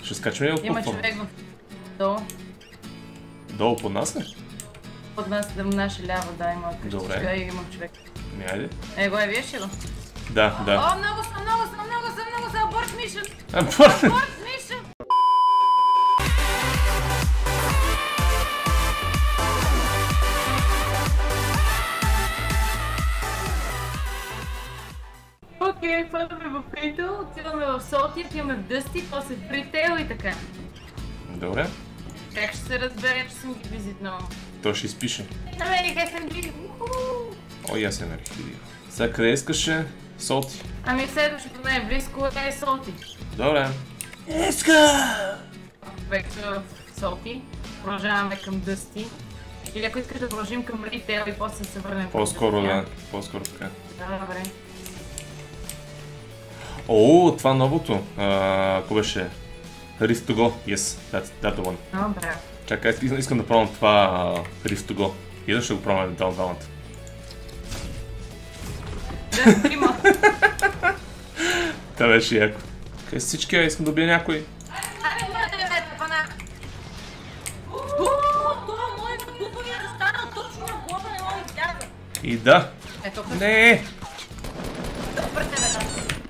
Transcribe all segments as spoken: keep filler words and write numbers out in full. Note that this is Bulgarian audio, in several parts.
Ще скачаме ли от Има човек в долу. Долу под нас ли? Под нас, да наша лява, да, има къщичка и има човек. Ми, айде. Е, го е, виж ли го? Да, да. О, много са, много са, много са, много са, аборт мишън! Аборт! Аборт мишън! Окей, падаме в Критъл, отиваме в Солти, отиваме в Дъсти, после в Ритейл и така. Добре. Как ще се разбере, че съм ги визитнала? Той ще изпише. Намери как съм ги... О, и аз се нарих. Сега къде искаше? Солти. Ами следващото най-близко е Солти. Добре. Иска! Вече в Солти. Продължаваме към Дъсти. Или ако искаш да продължим към Ритейл и после се върнем към По-скоро, Дъсти, да. По-скоро така. Да, добре. О, това новото. Ако беше? Rift to go. Yes, that's, that's the one. Добре. Чакай, искам да пробвам това Rift to go. И да ще го пробвам евентуално двамата. Да, трима. Това беше яко. Къде са всички? Искам да убия някой. Абе, моята е пана. Ооо, това моята глупа ми е застанал точно на глава, не мога да изляза. И да. Ето, Не! добър тебе, да.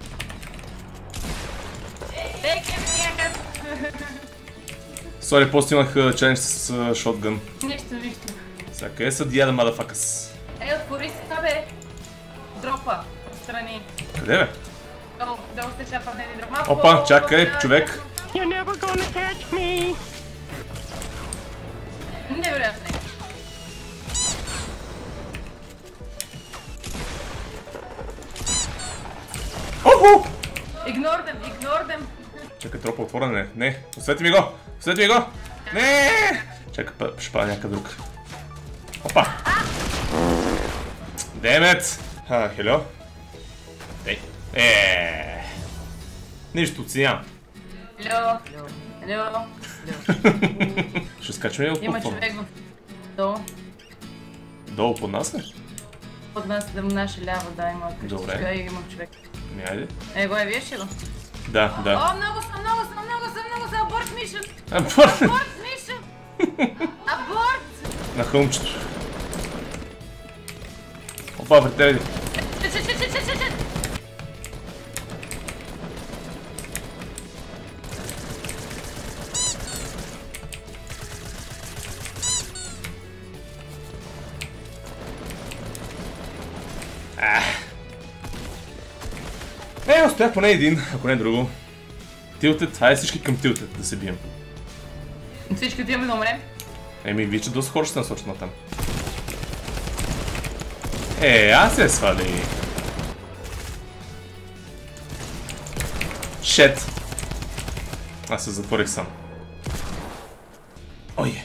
Ей, ке ми някак. Сори, после имах челендж с шотгън. Нищо, нищо. Сега, къде са дияда, motherfuckers? Ей, отвори се това, бе. Дропа, отстрани. Къде бе? Долу, долу сте шапа, не ни дроп. Малко Опа, по-долу, чакай, по-долу. човек. You're never gonna catch me. Невероятно. Уху! Игнор дем, игнор дем. Чакай, тропа отворен е. Не, освети ми го! Освети ми го! Не! Чакай, ще пада някакъв друг. Опа! Демет! А, хело? Ей, еее! Нищо, оценявам. Алло, алло, алло. Ще скачаме ли от Има платформа? човек в долу. Долу под нас ли? Под нас, да, наша лява, да, има къщичка Добре. и има човек. Ми, айде. Е, го е, виж ли го? Да, да. О, много са, много са, много са, много са, аборт мишън! Аборт! Аборт мишън! Аборт! На хълмчето. Опа, пред тебе. Чет, чет, чет, чет, чет, чет! Е, успях поне един, ако не друго. Тилтед, хайде всички към Тилтед да се бием. Всички отиваме да умрем. Еми, вие че доста хора ще се насочат на там. Е, аз се свали. Шет. Аз се затворих сам. Ой.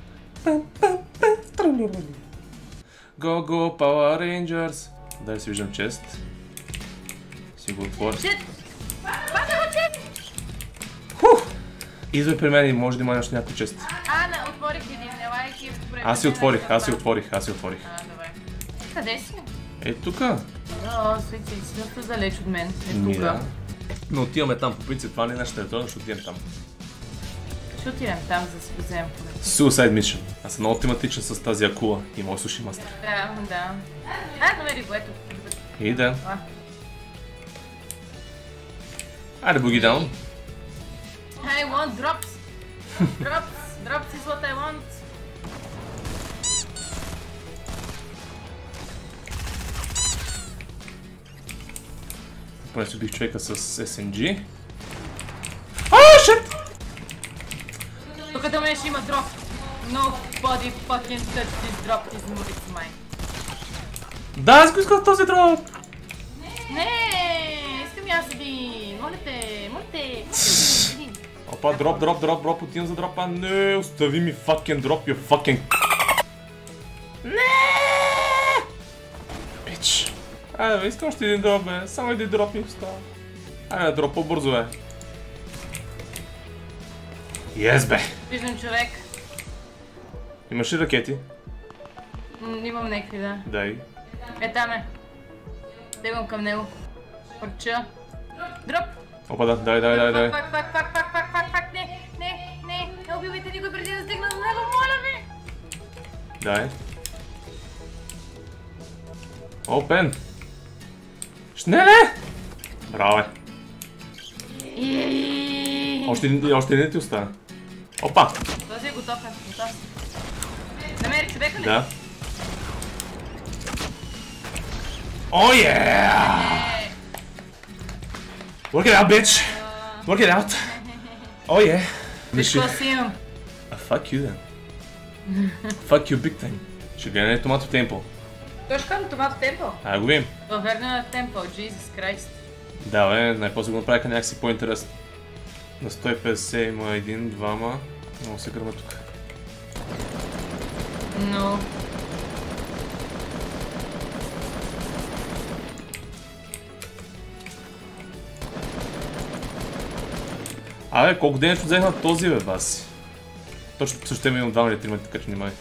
Go, go, Power Rangers. Дай да си виждам чест. Си го отворя. Чет! Пада го, чет! Хух! Идвай при мен и може да има още някой чест. А, не, отворих един, елай ти добре. Аз си отворих, аз си отворих, аз си отворих. А, добре. Къде си? Е, тука. О, свети, си доста далеч от мен. Е Ми, тука. да. Но отиваме там по принцип, това не е нашата територия, ще отидем там. Ще отидем там, за да си го вземем. Suicide Mission. Аз съм много тематичен с тази акула и мой суши мастер. Да, да. А, намери го, ето. И да. А. Айде, буги даун. I want drops. Drops. Drops is what I want. Поне си убих човека с Ес Ем Джи. Ааа, шит! Тук до мен ще има дроп. Nobody fucking touch this drop, this move, it's mine. Да, аз го искам този дроп! Не, искам и аз един. Моля те, моля те. Един. Опа, дроп, дроп, дроп, дроп, отивам за дропа. Не, остави ми fucking дроп, you fucking... Не! Бич. Айде, бе, искам още един дроп, бе. Само един дроп ми остава. Айде, дроп по-бързо, бе. Yes, бе. Виждам човек. Имаш ли ракети? М, имам някакви, да. Дай. Е, там е. Стегвам към него. Парча. Дроп! Опа, да, дай, дай, дай, дай. Пак, пак, пак, пак, пак, пак, пак, не! Дай. Опен. Шнеле! Браво. Още, още не ти остана. Опа! Този е готов, е готов. Намери човека ли? Да. О, е! Work it out, bitch! Work it out! О, е! Виж какво си имам. А fuck you then. Fuck you big time. Ще гледаме ли Томато Темпо? Той ще кажа Томато Темпо. Айде го видим. Въвърна на Темпо, Jesus Christ. Да, бе, най-после го направиха някакси по-интересно. На сто и петдесет има един, двама. Много се гърма тук. Но... Абе, колко ден ще взех този, бе, баси? Точно също имам двама или трима, така че внимай.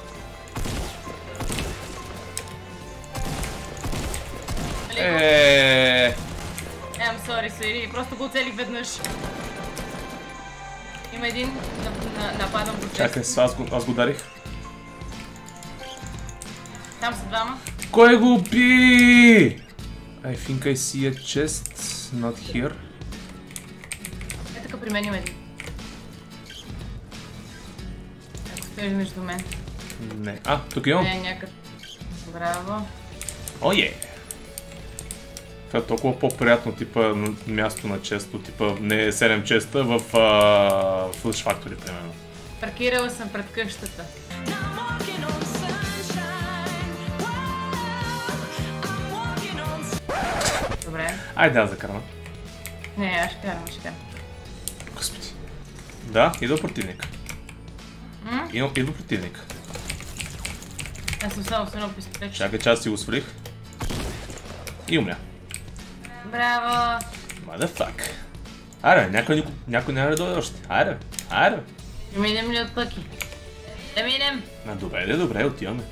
Еее... I'm sorry, sorry, просто го оцелих веднъж. Има един, нападам го често. Чакай, аз го, аз го ударих. Там са двама. Кой го би? I think I see a chest, not here. Е, така при мен има един. Ако стоиш между мен. Не. А, тук имам. Не, някъде. Браво. О, е! Това е толкова по-приятно, типа място на често, типа не седем честа в Flash Factory, примерно. Паркирала съм пред къщата. Добре. Айде аз да карам. Не, аз ще карам, ще карам. Господи. Да, идва противник. М? Идва, идва противник. Аз съм само с едно пистолет. Чакай, че аз си го свалих. И умря. Браво! Motherfuck. Айде, някой, някой няма да дойде още. Айде, айде. Да минем ли от пъки? Да минем! А, добре, де, добре, отиваме.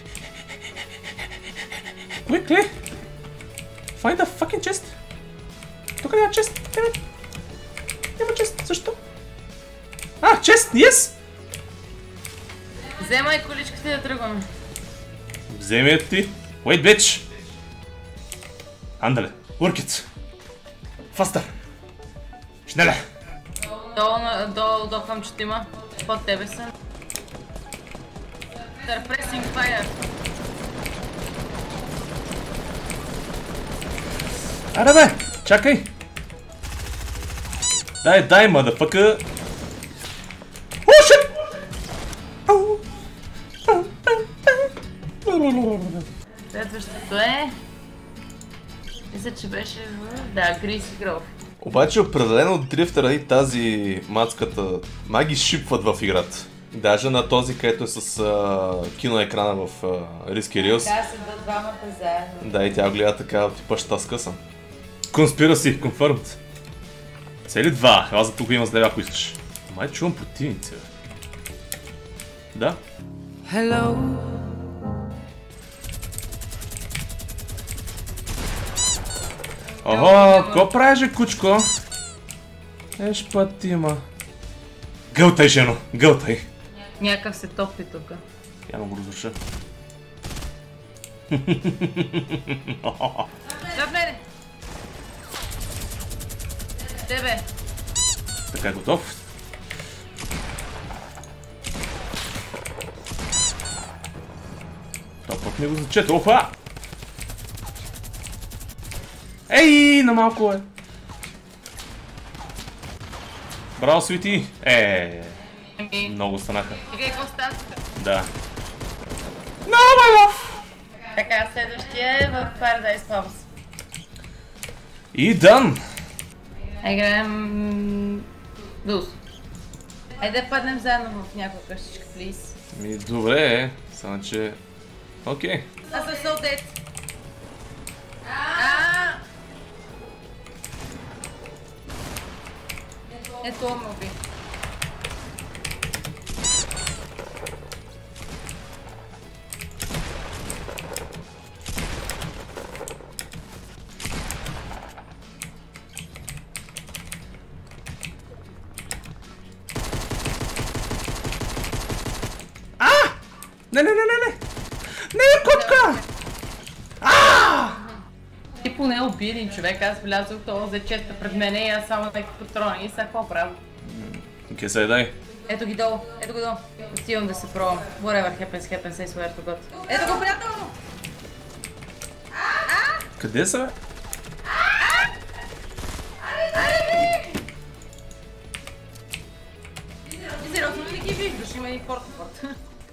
Quickly! Find the fucking chest! Тук няма chest, damn it! Няма chest, защо? А, chest, yes! Вземай количката и да тръгваме. Вземи ти. Wait, bitch! Андале, work it! Faster! Шнеле! Долу, долу, долу хъмчето има. Под тебе са. They're pressing fire. Аре бе, чакай! Дай, дай, motherfucker! О, shit! Следващото е... Мисля, че беше в... Да, Гриси Гров. Обаче определено от дрифтера и тази мацката май ги шипват в играта. Даже на този, където е с а, киноекрана в Risky Reels. Да, са до двамата заедно. Да, и тя гледа така, типа щаска съм. Conspiracy, confirmed. Цели два, аз за тук има с лева, ако искаш. Май чувам противници, бе. Да. Hello. Ого, какво правиш, кучко? Еш път има. Гълтай, жено, гълтай. Някакъв се топи тук. Яно го разруша. Зад мене! Тебе! Така е готов. Това път не го зачета, офа! Ей, на малко е. Браво, Свети! Е, Еми... много станаха. Сега какво става тук? Да. Много Така, следващия е в Paradise House. И дън! Ай, играем... Дус. Айде да паднем заедно в някаква къщичка, плиз. Ми, добре, само че... Окей. Аз съм so dead. Ааа! Ето ме уби. Не, не, не, не, не! Не, котка! Ти поне уби един човек, аз влязох това за честа пред мене и аз само някакви патрони и сега какво правя? Окей, сега дай. Ето ги долу, ето го долу. Отивам да се пробвам. Whatever happens, happens, I swear to God. Ето го, приятел! Къде са, бе? Ти сериозно ли ги виждаш? Има и форт-форт.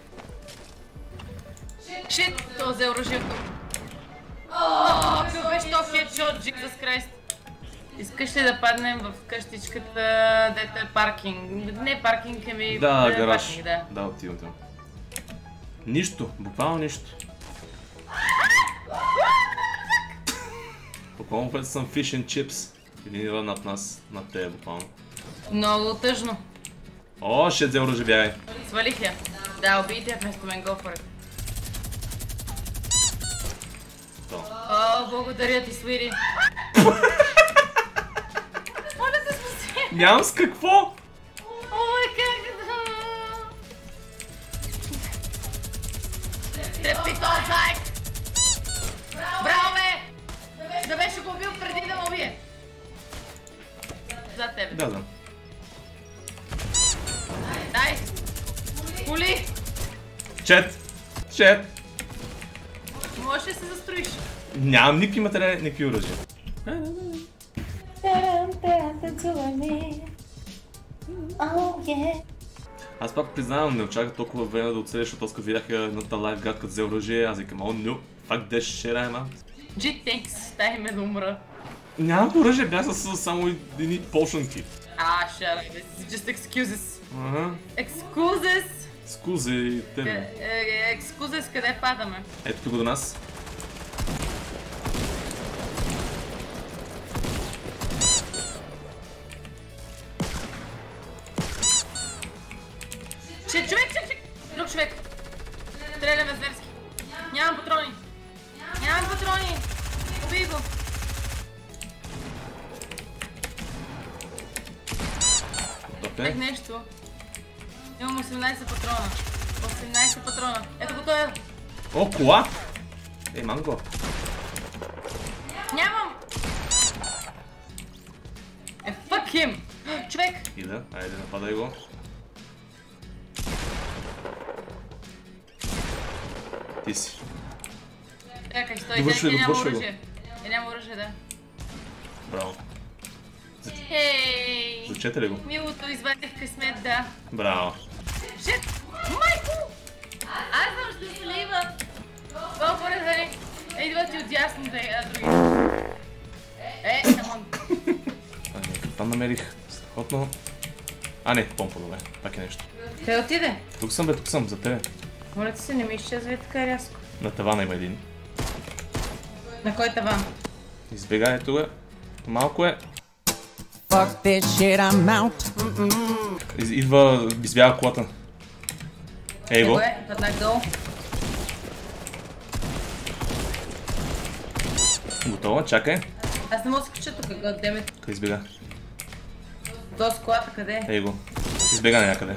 Шит! Той взе оръжието. Ооо, какъв беше то хедшот, Jesus Christ. Искаш ли да паднем в къщичката, дето е паркинг? Не паркинг, ами... Да, гараж. Паркинг, да. Да, отивам там. Нищо, буквално нищо. Буквално път съм fish and chips. Един ниво над нас, над тея буквално. Много тъжно. О, ще взе оръжие, бягай. Свалих я. Да, убийте я вместо мен, go for it. О, благодаря ти, Свири. Моля се спаси. Нямам с какво! Ой, как да... Трепи този зайк! Браво, бе! Да беше го убил преди да ме убие. За тебе. Да, да. Дай! Коли! Чет! Чет! Можеш ли се застроиш? Нямам никакви материали, никакви оръжия. Аз пак признавам, не очаквах толкова време да оцелиш, защото аз видях едната лайфгад, като взе оръжие, аз викам, о, no, fuck that shit, I'm out. G, thanks, дай ме да умра. Нямам оръжие, бях с само едни полшанки. Ah, shut up, this is just excuses. Ага. Excuses? Скузи и тебе. Е, е, Excuses, къде падаме? Ето тук до нас. Че, човек, човек, човек! Друг човек! Стреляме зверски. Нямам патрони. Нямам патрони. Убий го. Ех нещо. Имам осемнайсет патрона. осемнайсет патрона. Ето го той е. О, кола! Ей, манго. Нямам! Е, fuck him! Човек! Ида, айде, нападай го. Ти си. Чакай, стой, Довършвай тя го, няма довършвай го. оръжие. Е, няма оръжие, да. Браво. Ей! Зачете ли го? Милото извадих късмет, да. Браво. Шит! Майко! Аз знам, ще се лива! Колко не дали? Идва ти от ясната, а други. Е, камон. Там намерих страхотно. А, не, помпа, добре. Пак е нещо. Къде отиде? Тук съм, бе, тук съм, за тебе. Моля ти се, не ми изчезвай така рязко. На тавана има един. На кой таван? Избегай, ето е. Малко е. Fuck this shit, I'm out. Из- Идва, извява колата. Ей го. Него е, паднах долу. Готова, чакай. Аз не мога да се кача тук, goddammit. Къде избега? До склада, къде е? Ей го. Избега на някъде.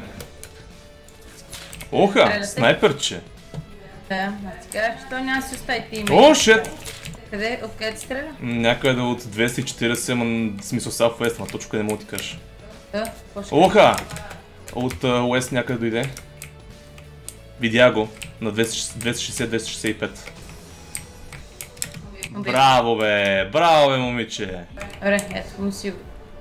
Оха, снайперче. Да, аз ти казах, че той няма да си остави ти име. О, шет! Къде? Откъде ти стреля? Някъде от двеста и четиридесет, ама в смисъл Southwest, ама точно къде мога да ти кажеш. Да, какво ще Оха! От Уест някъде дойде. Видя го на двеста и шейсет двеста шейсет и пет. Убий. Браво бе! Браво бе, момиче! Добре, ето, носи го.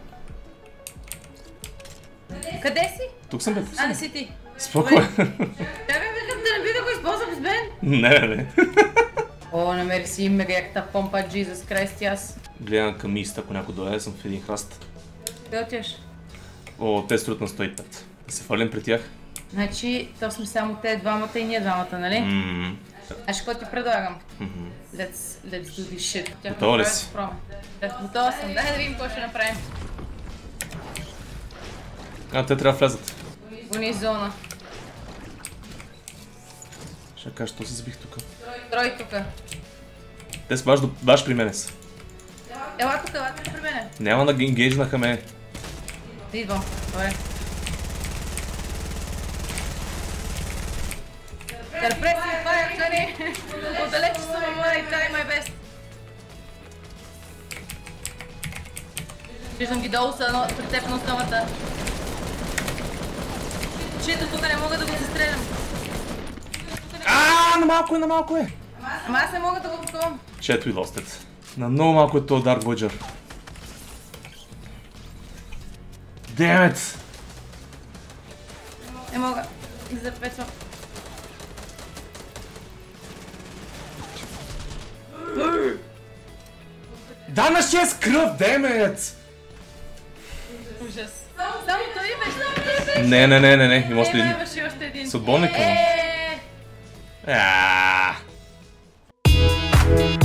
Къде си? Тук съм бе, тук А, съм. не си ти. Спокойно. Чакай, викам да не би да го използвам с мен. Не, не, не. О, намери си мега якта помпа, Jesus Christ, и аз. Гледам към миста, ако някой дойде, съм в един храст. Къде отиваш? О, те строят на сто и пет. Да се фалим при тях. Значи, то сме само те двамата и ние двамата, нали? Ммм. Аз какво ти предлагам? Let's, let's do this shit. Тя Готова ли направи си? проме. Да, готова съм. Дай да видим какво ще направим. А, те трябва да влезат. Гони зона. Ще кажа, що се забих тук. Трой тука. Те са баш, до- баш при мене са. Ела тука, ела тука при мене. Няма да ги енгейджнаха мене. Да идвам. Добре. Търпресия, това е Джани. Отдалече съм, ама и try my best. Виждам ги долу са пред теб на основата. Чето, тук не мога да го застрелям. Ааа, на малко е, на малко е! Ама аз не мога да го пускам. Чето и лостец. На много малко е този Dark Voyager. Damn it! Не мога да запечвам. Да, на шест кръв, damn it! Ужас. Само той беше. Не, не, не, не, не, има още един. Имаше още един. С отборника му. Е! Аааа.